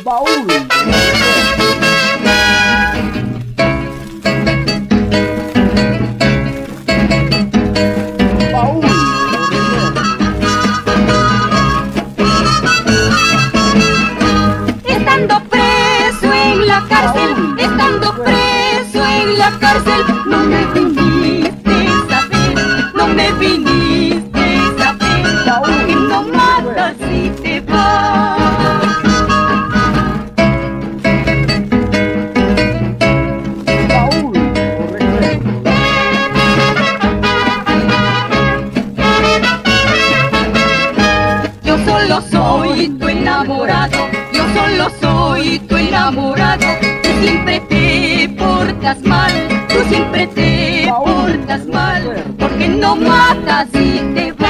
baúl. Baúl. Estando preso en la cárcel, estando preso en la cárcel, no me viniste a ver, no me viniste a ver, que no matas y te vas. Baúl, correcto. Yo solo soy tu enamorado, yo solo soy tu enamorado. Tú siempre te portas mal, tú siempre te portas mal, porque no matas y te vas.